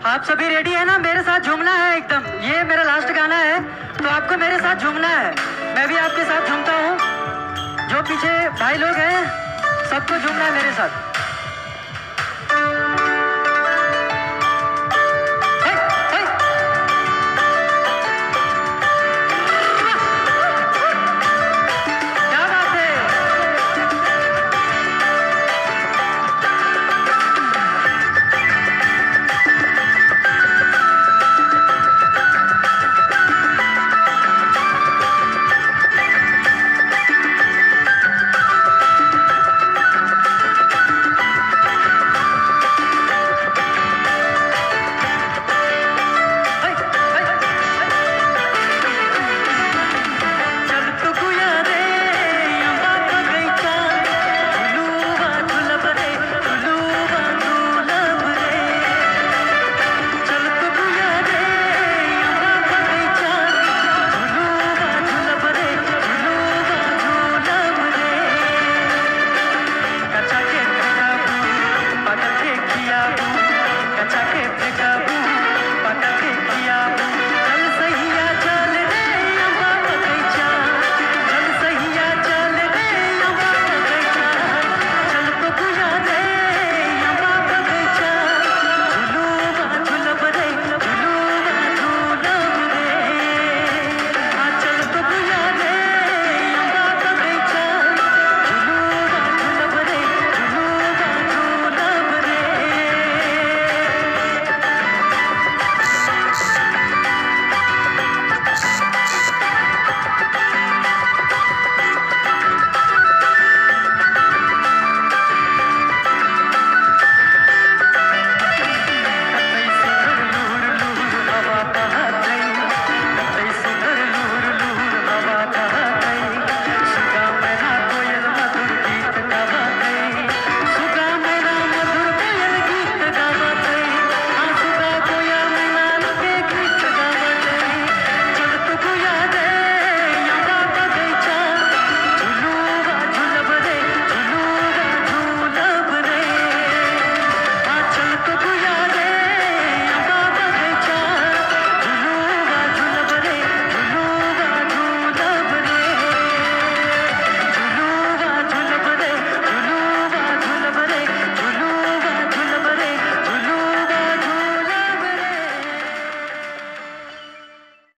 आप सभी रेडी है ना? मेरे साथ झूमना है एकदम। ये मेरा लास्ट गाना है तो आपको मेरे साथ झूमना है। मैं भी आपके साथ झूमता हूँ। जो पीछे भाई लोग हैं सबको झूमना है मेरे साथ।